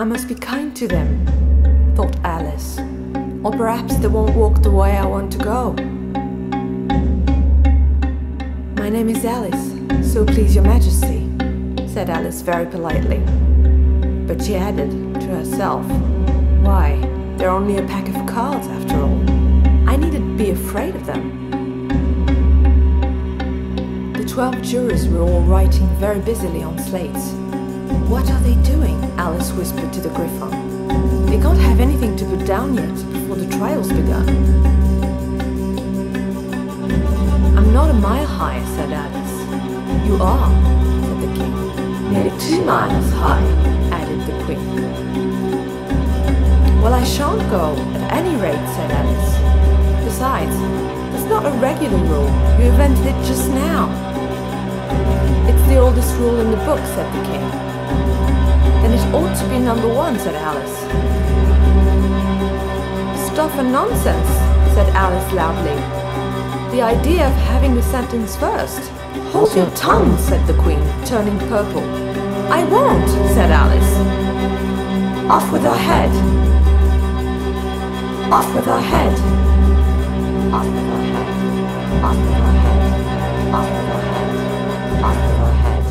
I must be kind to them, thought Alice. Or perhaps they won't walk the way I want to go. My name is Alice, so please your majesty, said Alice very politely. But she added to herself, why, they're only a pack of cards after all. I needn't be afraid of them. The 12 jurors were all writing very busily on slates. What are they doing? Alice whispered to the Griffon. They can't have anything to put down yet before the trial's begun. I'm not a mile high, said Alice. You are, said the king. Nearly 2 miles high, added the queen. Well, I shan't go, at any rate, said Alice. Besides, it's not a regular rule. You invented it just now. It's the oldest rule in the book, said the king. Then it ought to be number 1, said Alice. Stuff and nonsense, said Alice loudly. The idea of having the sentence first. Hold your tongue, said the queen, turning purple. I won't, said Alice. Off with her head. Off with her head. Off with her head. Off with her head. Off with her head. Off with her head.